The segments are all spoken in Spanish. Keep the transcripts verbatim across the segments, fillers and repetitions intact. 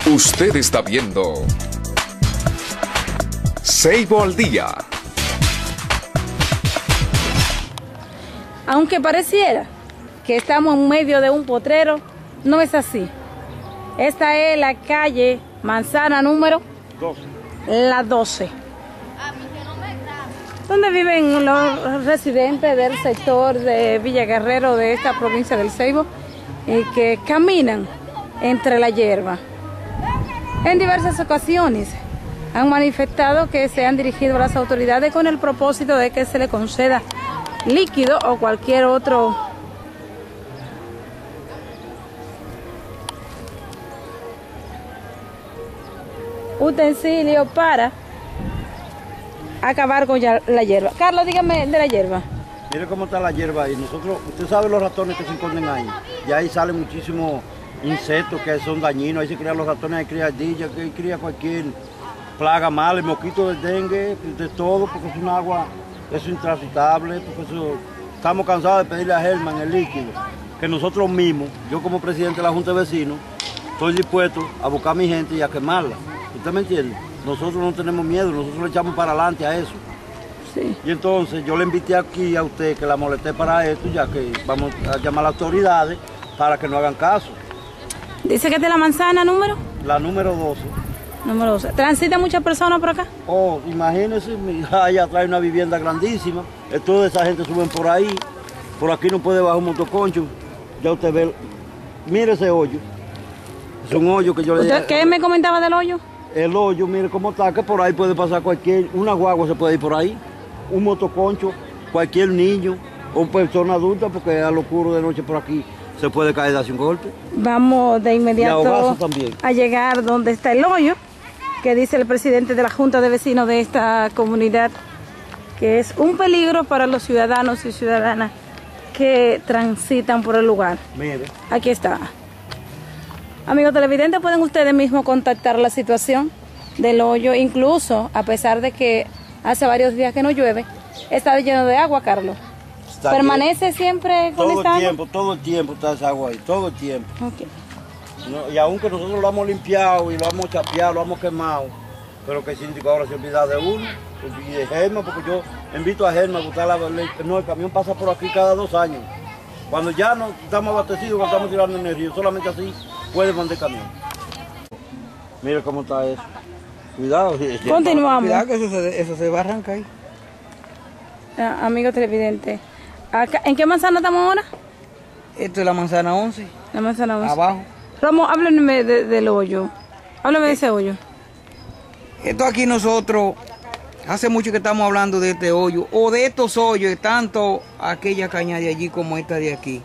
Usted está viendo Ceibo al Día. Aunque pareciera que estamos en medio de un potrero, no es así. Esta es la calle Manzana número doce. La doce. Donde viven los residentes del sector de Villa Guerrero de esta provincia del Ceibo y que caminan entre la hierba. En diversas ocasiones han manifestado que se han dirigido a las autoridades con el propósito de que se le conceda líquido o cualquier otro utensilio para acabar con ya la hierba. Carlos, dígame de la hierba. Mire cómo está la hierba ahí. Nosotros, usted sabe los ratones que se esconden ahí. Y ahí salen muchísimos insectos que son dañinos. Ahí se crían los ratones, ahí cría ardillas, que cría cualquier plaga mala, el mosquito del dengue, de todo, porque es un agua, eso es intransitable, porque eso, estamos cansados de pedirle a Germán el líquido, que nosotros mismos, yo como presidente de la Junta de Vecinos, estoy dispuesto a buscar a mi gente y a quemarla. ¿Usted me entiende? Nosotros no tenemos miedo, nosotros le echamos para adelante a eso. Sí. Y entonces yo le invité aquí a usted que la molesté para esto, ya que vamos a llamar a las autoridades para que no hagan caso. Dice que es de la manzana número La número doce. número doce. ¿Transita muchas personas por acá? Oh, imagínese, allá trae una vivienda grandísima, toda esa gente suben por ahí, por aquí no puede bajar un motoconcho, ya usted ve, mire ese hoyo, es un hoyo que yo le dije. ¿Qué me comentaba del hoyo? El hoyo, mire cómo está, que por ahí puede pasar cualquier, una guagua se puede ir por ahí, un motoconcho, cualquier niño o persona adulta, porque a lo oscuro de noche por aquí se puede caer de hacia un golpe. Vamos de inmediato a llegar donde está el hoyo, que dice el presidente de la Junta de Vecinos de esta comunidad, que es un peligro para los ciudadanos y ciudadanas que transitan por el lugar. Mire. Aquí está. Amigos televidentes, pueden ustedes mismos contactar la situación del hoyo, incluso a pesar de que hace varios días que no llueve, está lleno de agua, Carlos. Está ¿Permanece bien. siempre con todo esta el tiempo, agua? Todo el tiempo está esa agua ahí, todo el tiempo. Okay. No, y aunque nosotros lo hemos limpiado y lo hemos chapeado, lo hemos quemado, pero que el síndico ahora se olvida de uno, y de Germán, porque yo invito a Germán a botar la ley. No, el camión pasa por aquí cada dos años. Cuando ya no estamos abastecidos, cuando estamos tirando energía, solamente así puede mandar camión. Mire cómo está eso. Cuidado. Continuamos. Cuidado que eso se, eso se va a arrancar ahí. Ah, amigos televidentes, acá, ¿en qué manzana estamos ahora? Esto es la manzana once. La manzana once. Abajo. Romo, háblenme de, del hoyo. Háblame de ese hoyo. Esto aquí nosotros, hace mucho que estamos hablando de este hoyo, o de estos hoyos, tanto aquella caña de allí como esta de aquí.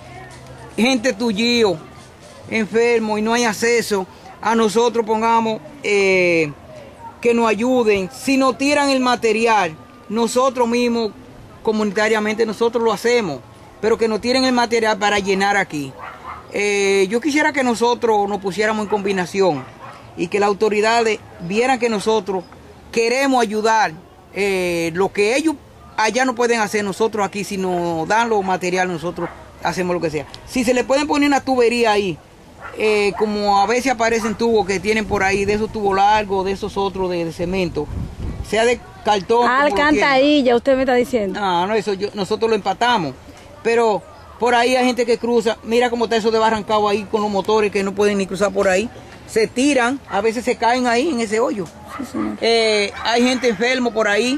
Gente tuyío, enfermo y no hay acceso. A nosotros pongamos eh, que nos ayuden. Si nos tiran el material, nosotros mismos, comunitariamente, nosotros lo hacemos. Pero que nos tiren el material para llenar aquí. Eh, yo quisiera que nosotros nos pusiéramos en combinación y que las autoridades vieran que nosotros queremos ayudar. Eh, lo que ellos allá no pueden hacer, nosotros aquí, si nos dan los materiales, nosotros hacemos lo que sea. Si se le pueden poner una tubería ahí, eh, como a veces aparecen tubos que tienen por ahí, de esos tubos largos, de esos otros de, de cemento, sea de cartón. Alcantarilla, usted me está diciendo. No, no, eso yo, nosotros lo empatamos. Pero por ahí hay gente que cruza, mira cómo está eso de barrancado ahí con los motores que no pueden ni cruzar por ahí. Se tiran, a veces se caen ahí en ese hoyo. Sí, señor. Eh, hay gente enfermo por ahí,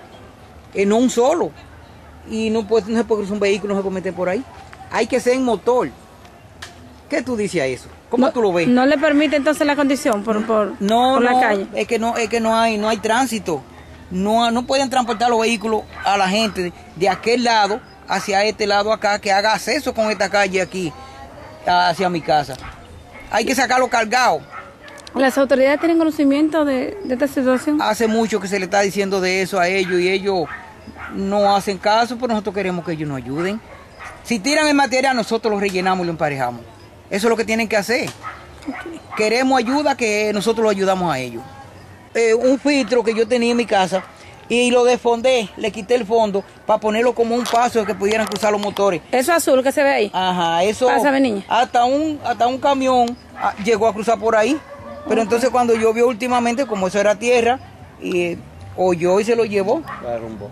eh, no un solo. Y no, puede, no se puede cruzar un vehículo, no se puede meter por ahí. Hay que ser en motor. ¿Qué tú dices a eso? ¿Cómo no, tú lo ves? ¿No le permite entonces la condición por, por, no, por no, la calle? Es que no, es que no hay, no hay tránsito. No, no pueden transportar los vehículos a la gente de, de aquel lado hacia este lado acá, que haga acceso con esta calle aquí hacia mi casa. Hay que sacarlo cargado. ¿Las autoridades tienen conocimiento de, de esta situación? Hace mucho que se le está diciendo de eso a ellos y ellos no hacen caso, pero nosotros queremos que ellos nos ayuden. Si tiran el material, nosotros lo rellenamos y lo emparejamos. Eso es lo que tienen que hacer. Okay. Queremos ayuda, que nosotros lo ayudamos a ellos. Eh, un filtro que yo tenía en mi casa y lo desfondé, le quité el fondo para ponerlo como un paso de que pudieran cruzar los motores. ¿Eso azul que se ve ahí? Ajá, eso. Pásame, niña. Hasta un, hasta un camión ah, llegó a cruzar por ahí. Pero entonces cuando llovió últimamente, como eso era tierra, y oyó y se lo llevó. La derrumbó.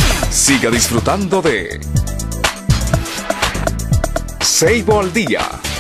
Siga disfrutando de Ceibo al Día.